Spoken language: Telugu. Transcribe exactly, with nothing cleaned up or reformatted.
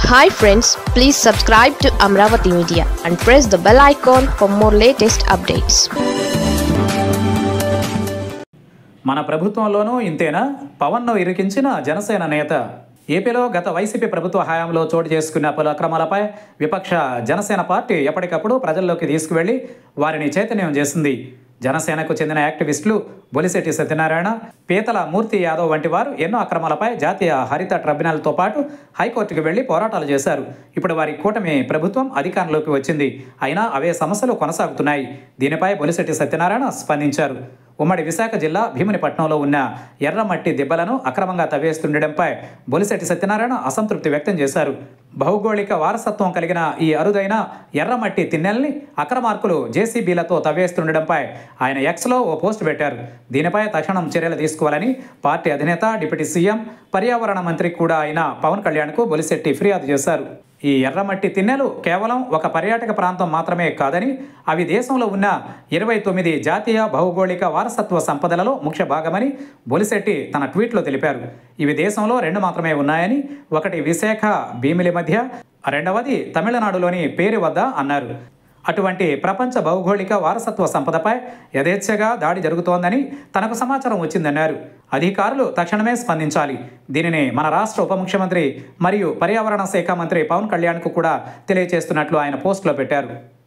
Hi friends, please subscribe to Amravati Media and press the bell icon for more latest updates. మన ప్రభుత్వంలోనూ ఇంతేనా? పవన్ను ఇరికించిన జనసేన నేత. ఏపీలో గత వైసీపీ ప్రభుత్వ హయాంలో చోటు చేసుకున్న పలు అక్రమాలపై విపక్ష జనసేన పార్టీ ఎప్పటికప్పుడు ప్రజల్లోకి తీసుకువెళ్లి వారిని చైతన్యం చేసింది. జనసేనకు చెందిన యాక్టివిస్టులు బొలిశెట్టి సత్యనారాయణ, పీతల మూర్తి యాదవ్ వంటి వారు ఎన్నో అక్రమాలపై జాతీయ హరిత ట్రిబ్యునల్తో పాటు హైకోర్టుకు వెళ్లి పోరాటాలు చేశారు. ఇప్పుడు వారి కూటమి ప్రభుత్వం అధికారంలోకి వచ్చింది. అయినా అవే సమస్యలు కొనసాగుతున్నాయి. దీనిపై బొలిశెట్టి సత్యనారాయణ స్పందించారు. ఉమ్మడి విశాఖ జిల్లా భీమునిపట్నంలో ఉన్న ఎర్రమట్టి దిబ్బలను అక్రమంగా తవ్వేస్తుండటంపై బొలిశెట్టి సత్యనారాయణ అసంతృప్తి వ్యక్తం చేశారు. భౌగోళిక వారసత్వం కలిగిన ఈ అరుదైన ఎర్రమట్టి తిన్నెల్ని అక్రమార్కులు జేసీబీలతో తవ్వేస్తుండటంపై ఆయన ఎక్స్లో ఓ పోస్ట్ పెట్టారు. దీనిపై తక్షణం చర్యలు తీసుకోవాలని పార్టీ అధినేత, డిప్యూటీ సీఎం, పర్యావరణ మంత్రి కూడా అయిన పవన్ కళ్యాణ్కు బొలిశెట్టి ఫిర్యాదు చేశారు. ఈ ఎర్రమట్టి తిన్నెలు కేవలం ఒక పర్యాటక ప్రాంతం మాత్రమే కాదని, అవి దేశంలో ఉన్న ఇరవై తొమ్మిది జాతీయ భౌగోళిక వారసత్వ సంపదలలో ముఖ్య భాగమని బొలిశెట్టి తన ట్వీట్లో తెలిపారు. ఇవి దేశంలో రెండు మాత్రమే ఉన్నాయని, ఒకటి విశాఖ భీమిలి మధ్య, రెండవది తమిళనాడులోని పేరు వద్ద అన్నారు. అటువంటి ప్రపంచ భౌగోళిక వారసత్వ సంపదపై యథేచ్ఛగా దాడి జరుగుతోందని తనకు సమాచారం వచ్చిందన్నారు. అధికారులు తక్షణమే స్పందించాలి. దీనిని మన రాష్ట్ర ఉప ముఖ్యమంత్రి మరియు పర్యావరణ శాఖ మంత్రి పవన్ కళ్యాణ్కు కూడా తెలియజేస్తున్నట్లు ఆయన పోస్టులో పెట్టారు.